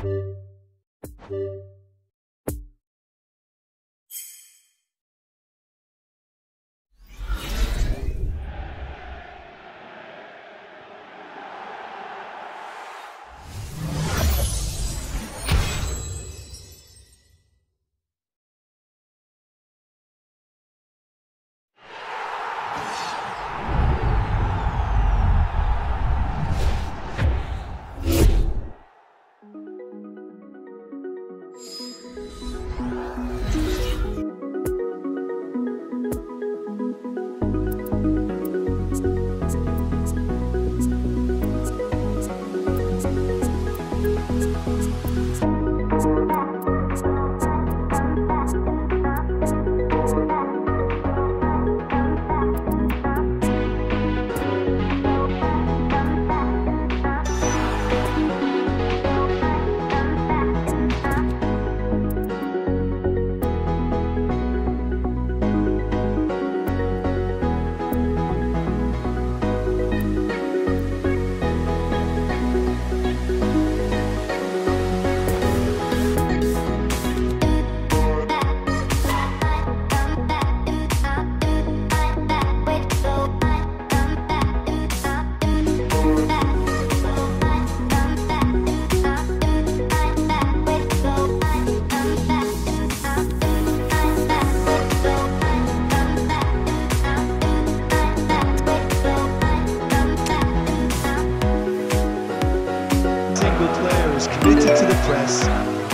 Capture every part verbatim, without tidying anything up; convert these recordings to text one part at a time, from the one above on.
Committed to the press.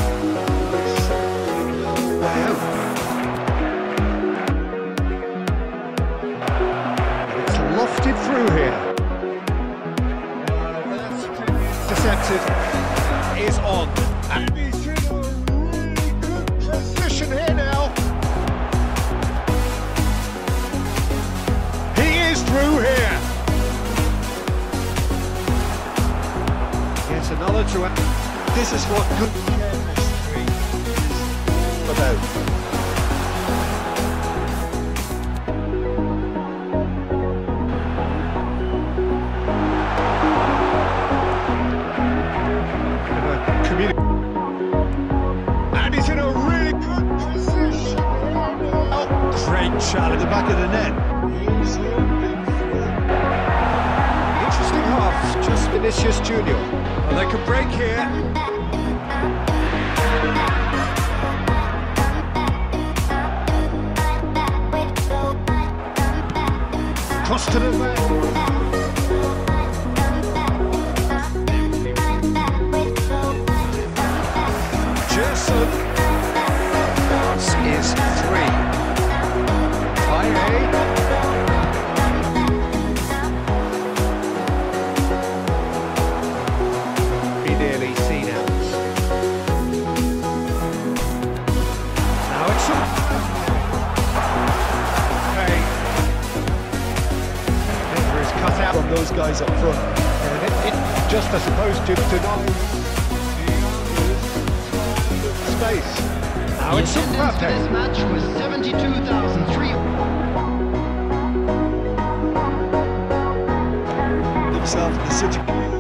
Wow. It's lofted through here. Intercepted. Is on. And he's in a really good position here now. He is through here. Here's another to. This is what good chemistry is about. And he's in a really good position. Oh, great shot at the back of the net. Interesting half, just Vinicius Junior Well, they can break here. Cross to the left. Gerson is three. High Be nearly seen out. Now it's up. Cut out on those guys up front, and it, it just as opposed to deny space. Now it's the attendance for this match was seventy-two thousand three himself in the situation.